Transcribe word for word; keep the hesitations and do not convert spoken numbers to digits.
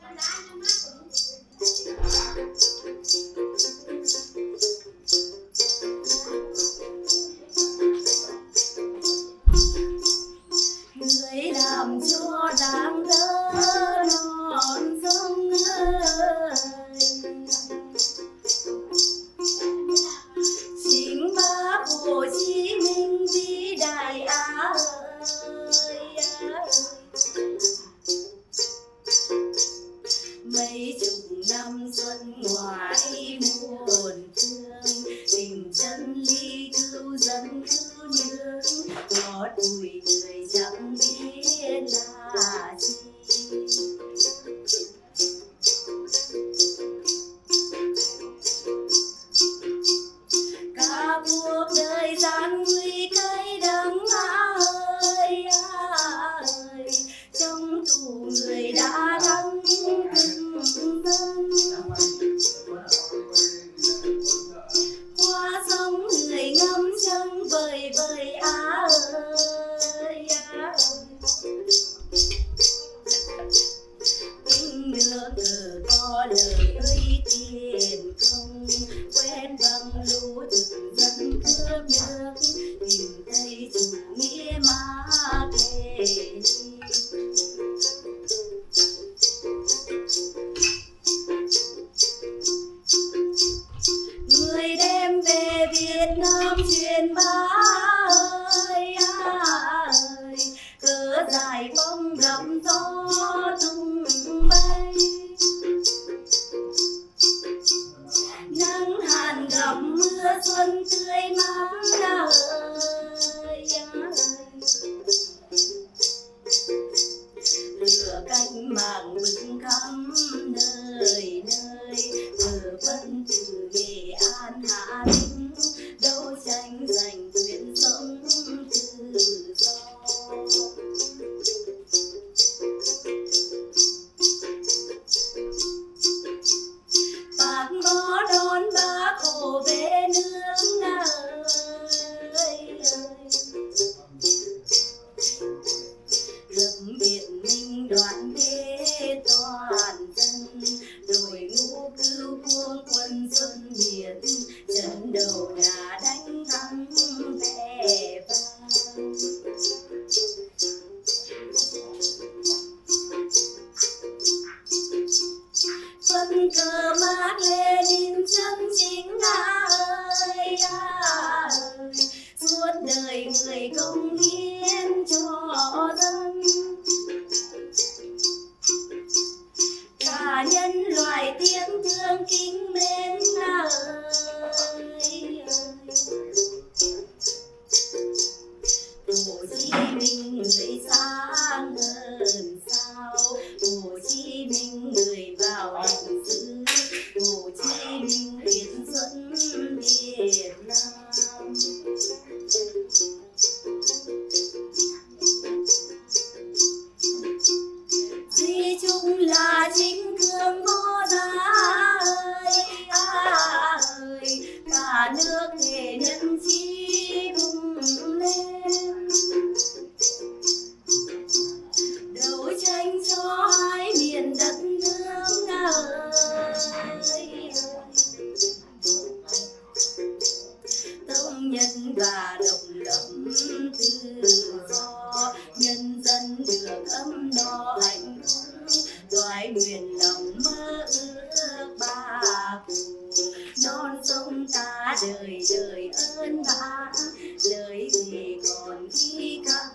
người làm cho đáng đỡ non sông ơi, chính Bác Hồ Chí Minh vĩ đại Á ơi. Mấy chục năm xuân ngoại muôn phương, tình chân lý cứu dân cứu nước, ngọt bùi người chẳng biết là chi. Cả cuộc đời gian nguy cay đắng ơi ơi, trong tù người đã thắng từng dân, qua sông người ngâm chân vời vời á ơi á. Kinh nước cờ có lời ơi tiền không, quen bằng lũ thực dân cướp nước, tìm thấy chủ nghĩa Mác Lênin. Người đem về Việt Nam truyền bá ơi ơi, cớ giải phóng rộng gió tung bay, nắng hạn gặp mưa xuân tươi mát ơi ơi. Lửa cách mạng bừng khắp nơi nơi, giờ vẫn từ Nghệ An Hà Tĩnh đấu tranh giành quyền sống tự do. Bác có đón Bác Hồ về nước ơi ơi, lập Việt Minh đoàn kết toàn dân, đội ngũ cứu quốc quân xuân Việt, trận đầu đã đánh thắng vẻ vang. Phân cờ Mác Lênin chân chính ơi ơi, suốt đời người công hiến cho dân, cả nhân loại tiếng thương kính mến ơi. Hồ Chí Minh người sáng hơn sao, Hồ Chí Minh người vào lịch sử, Hồ Chí Minh Việt Xuân Việt Nam. Duy chung là chính cương vô giá ơi ơi, cả nước thể nhân chí cùng lên, đấu tranh cho hai miền đất nước ơi. Tông nhân và độc lập tự do, nhân dân được ấm no hạnh phúc, toái nguyện lòng mơ ước Bác Hồ, non sông ta đời đời ơn Bác, lời gì còn ghi khắc